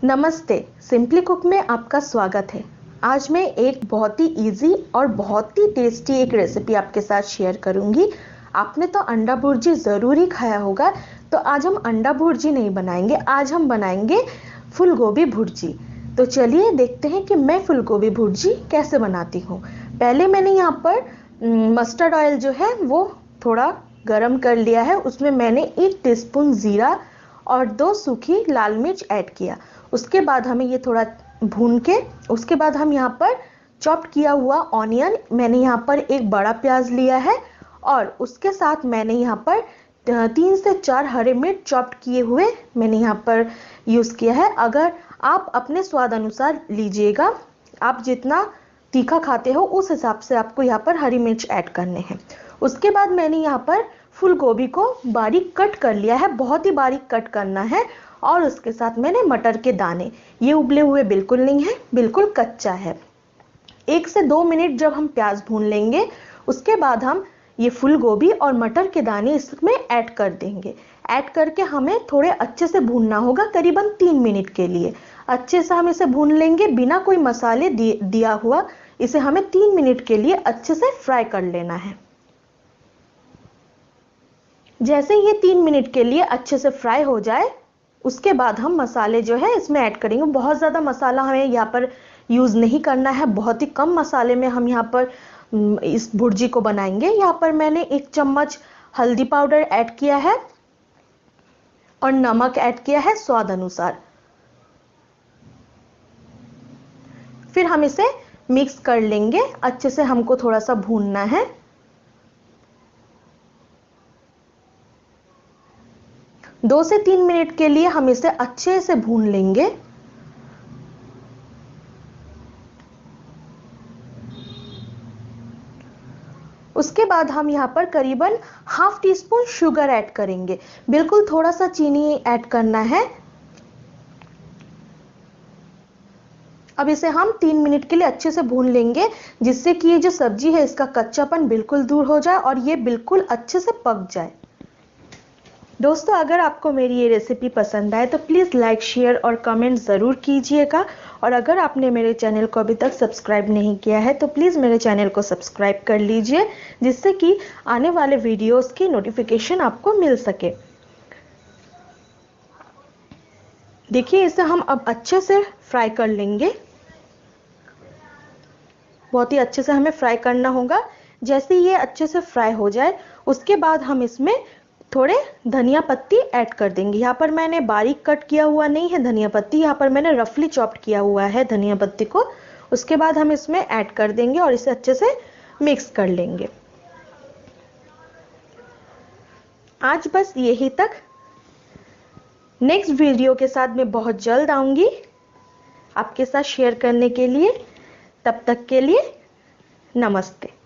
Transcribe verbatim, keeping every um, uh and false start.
नमस्ते, simply cook में आपका स्वागत है। आज मैं एक बहुत ही इजी और बहुत ही टेस्टी एक रेसिपी आपके साथ शेयर करूंगी। आपने तो अंडा भुर्जी ज़रूर ही खाया होगा, तो आज हम अंडा भुर्जी नहीं बनाएंगे, आज हम बनाएंगे फूल गोभी भुर्जी। तो चलिए देखते हैं कि मैं फूल गोभी भुर्जी कैसे बनाती हूँ। पहले मैंने यहाँ पर मस्टर्ड ऑयल जो है वो थोड़ा गरम कर लिया है। उसमें मैंने एक टीस्पून ज़ीरा और दो सूखी लाल मिर्च ऐड किया। उसके बाद हमें ये थोड़ा भून के उसके बाद हम यहाँ पर चॉप्ड किया हुआ ऑनियन, मैंने यहाँ पर एक बड़ा प्याज लिया है और उसके साथ मैंने यहाँ पर तीन से चार हरे मिर्च चॉप्ड किए हुए मैंने यहाँ पर यूज़ किया है। अगर आप अपने स्वाद अनुसार लीजिएगा, आप जितना तीखा खाते हो उस हिसाब से आपको यहाँ पर हरी मिर्च ऐड करने हैं। उसके बाद मैंने यहाँ पर फूल गोभी को बारीक कट कर लिया है, बहुत ही बारीक कट करना है। और उसके साथ मैंने मटर के दाने, ये उबले हुए बिल्कुल नहीं है, बिल्कुल कच्चा है। एक से दो मिनट जब हम प्याज भून लेंगे, उसके बाद हम ये फूल गोभी और मटर के दाने इसमें ऐड कर देंगे। ऐड करके हमें थोड़े अच्छे से भूनना होगा, करीबन तीन मिनट के लिए अच्छे से हम इसे भून लेंगे बिना कोई मसाले दिया हुआ। इसे हमें तीन मिनट के लिए अच्छे से फ्राई कर लेना है। जैसे ये तीन मिनट के लिए अच्छे से फ्राई हो जाए, उसके बाद हम मसाले जो है इसमें ऐड करेंगे। बहुत ज़्यादा मसाला हमें यहाँ पर यूज़ नहीं करना है, बहुत ही कम मसाले में हम यहाँ पर इस भुर्जी को बनाएंगे। यहाँ पर मैंने एक चम्मच हल्दी पाउडर ऐड किया है और नमक ऐड किया है स्वाद अनुसार। फिर हम इसे मिक्स कर लेंगे, अच्छे से हमको थोड़ा सा भूनना है। दो से तीन मिनट के लिए हम इसे अच्छे से भून लेंगे। उसके बाद हम यहाँ पर करीबन half teaspoon sugar add करेंगे, बिल्कुल थोड़ा सा चीनी ऐड करना है। अब इसे हम तीन मिनट के लिए अच्छे से भून लेंगे, जिससे कि ये जो सब्जी है इसका कच्चापन बिल्कुल दूर हो जाए और ये बिल्कुल अच्छे से पक जाए। दोस्तों, अगर आपको मेरी ये रेसिपी पसंद आए तो प्लीज़ लाइक, शेयर और कमेंट ज़रूर कीजिएगा। और अगर आपने मेरे चैनल को अभी तक सब्सक्राइब नहीं किया है तो प्लीज़ मेरे चैनल को सब्सक्राइब कर लीजिए, जिससे कि आने वाले वीडियोस की नोटिफिकेशन आपको मिल सके। देखिए, इसे हम अब अच्छे से फ्राई कर लेंगे। बहुत ही अच्छे से हमें फ्राई करना होगा। जैसे ये अच्छे से फ्राई हो जाए, उसके बाद हम इसमें थोड़े धनिया पत्ती ऐड कर देंगे। यहाँ पर मैंने बारीक कट किया हुआ नहीं है धनिया पत्ती, यहाँ पर मैंने रफली चॉप्ड किया हुआ है धनिया पत्ती को। उसके बाद हम इसमें ऐड कर देंगे और इसे अच्छे से मिक्स कर लेंगे। आज बस यही तक। नेक्स्ट वीडियो के साथ मैं बहुत जल्द आऊँगी आपके साथ शेयर करने के लिए। तब तक के लिए नमस्ते।